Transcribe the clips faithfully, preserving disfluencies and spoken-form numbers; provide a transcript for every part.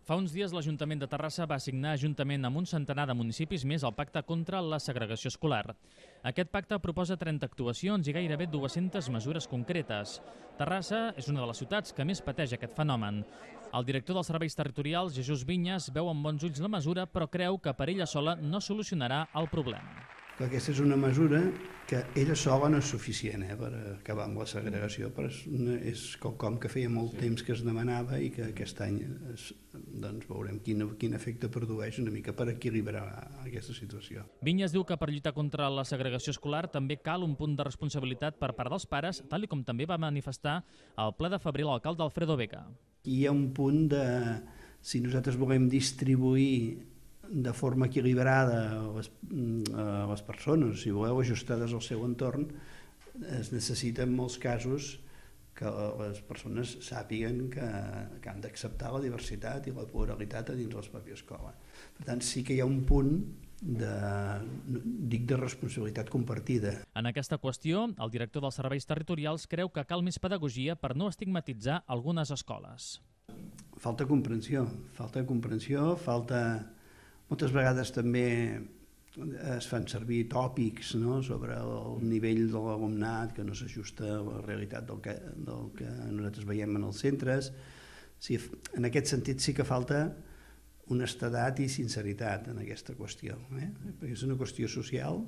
Fa uns dies l'Ajuntament de Terrassa va signar juntament amb un centenar de municipis més el Pacte contra la Segregació Escolar. Aquest pacte proposa trenta actuacions i gairebé dues-centes mesures concretes. Terrassa és una de les ciutats que més pateix aquest fenomen. El director dels serveis territorials, Jesús Vinyes, veu amb bons ulls la mesura, però creu que per ella sola no solucionarà el problema. Aquesta és una mesura que ella sola no és suficient eh, per acabar amb la segregació, però és, una, és quelcom que feia molt temps que es demanava i que aquest any es, doncs veurem quin, quin efecte produeix una mica per equilibrar aquesta situació. Vinyes diu que per lluitar contra la segregació escolar també cal un punt de responsabilitat per part dels pares, tal com també va manifestar al ple de febrer l'alcalde Alfredo Vega. Hi ha un punt de, si nosaltres volem distribuir de forma equilibrada a les, a les persones, si voleu, ajustades al seu entorn, es necessita en molts casos que les persones sàpiguen que, que han d'acceptar la diversitat i la pluralitat a dins de la pròpia escola. Per tant, sí que hi ha un punt de, dic, de responsabilitat compartida. En aquesta qüestió, el director dels serveis territorials creu que cal més pedagogia per no estigmatitzar algunes escoles. Falta comprensió, falta comprensió, falta... Moltes vegades també es fan servir tòpics, no?, sobre el nivell de l'alumnat que no s'ajusta a la realitat del que, del que nosaltres veiem en els centres. Sí, en aquest sentit sí que falta honestedat i sinceritat en aquesta qüestió, eh? Perquè és una qüestió social,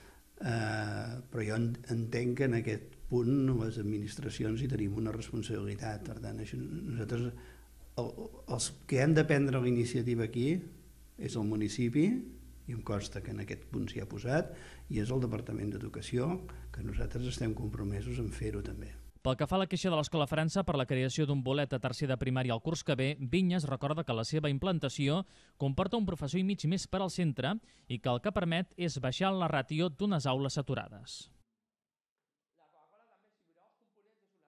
eh, però jo entenc que en aquest punt les administracions hi tenim una responsabilitat. Per tant, això, nosaltres, el, els que han de prendre la iniciativa aquí és el municipi, i em consta que en aquest punt s'hi ha posat, i és el Departament d'Educació, que nosaltres estem compromesos en fer-ho també. Pel que fa a la queixa de l'Escola França per la creació d'un bolet a tercer de primària al curs que ve, Vinyes recorda que la seva implantació comporta un professor i mig més per al centre i que el que permet és baixar la ràtio d'unes aules saturades.